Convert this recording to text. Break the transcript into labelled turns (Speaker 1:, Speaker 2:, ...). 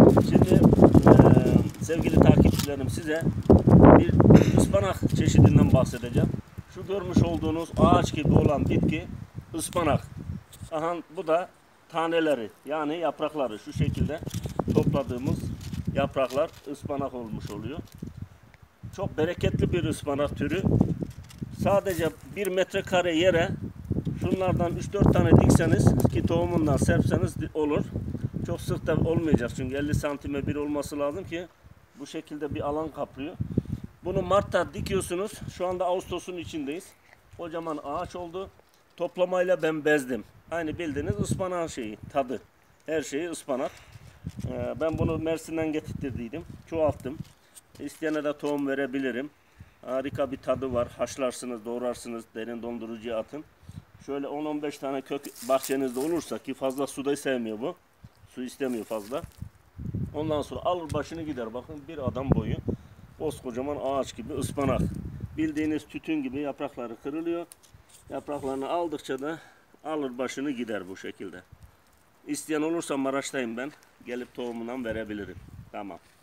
Speaker 1: Şimdi sevgili takipçilerim, size bir ıspanak çeşidinden bahsedeceğim. Şu görmüş olduğunuz ağaç gibi olan bitki ıspanak. Aha, bu da taneleri, yani yaprakları. Şu şekilde topladığımız yapraklar ıspanak olmuş oluyor. Çok bereketli bir ıspanak türü. Sadece 1 metrekare yere şunlardan 3-4 tane dikseniz ki tohumundan serpseniz olur. Çok sık da olmayacak çünkü 50 santime bir olması lazım ki bu şekilde bir alan kaplıyor. Bunu Mart'ta dikiyorsunuz. Şu anda Ağustos'un içindeyiz. Kocaman ağaç oldu. Toplamayla ben bezdim. Aynı bildiğiniz ıspanağın şeyi, tadı. Her şeyi ıspanak. Ben bunu Mersin'den getirttiydim. Çoğalttım. İsteyene de tohum verebilirim. Harika bir tadı var. Haşlarsınız, doğrarsınız, derin dondurucuya atın. Şöyle 10-15 tane kök bahçenizde olursa, ki fazla suda sevmiyor bu. Su istemiyor fazla. Ondan sonra alır başını gider. Bakın bir adam boyu. Koskocaman ağaç gibi ıspanak. Bildiğiniz tütün gibi yaprakları kırılıyor. Yapraklarını aldıkça da alır başını gider bu şekilde. İsteyen olursa Maraş'tayım ben. Gelip tohumundan verebilirim. Tamam.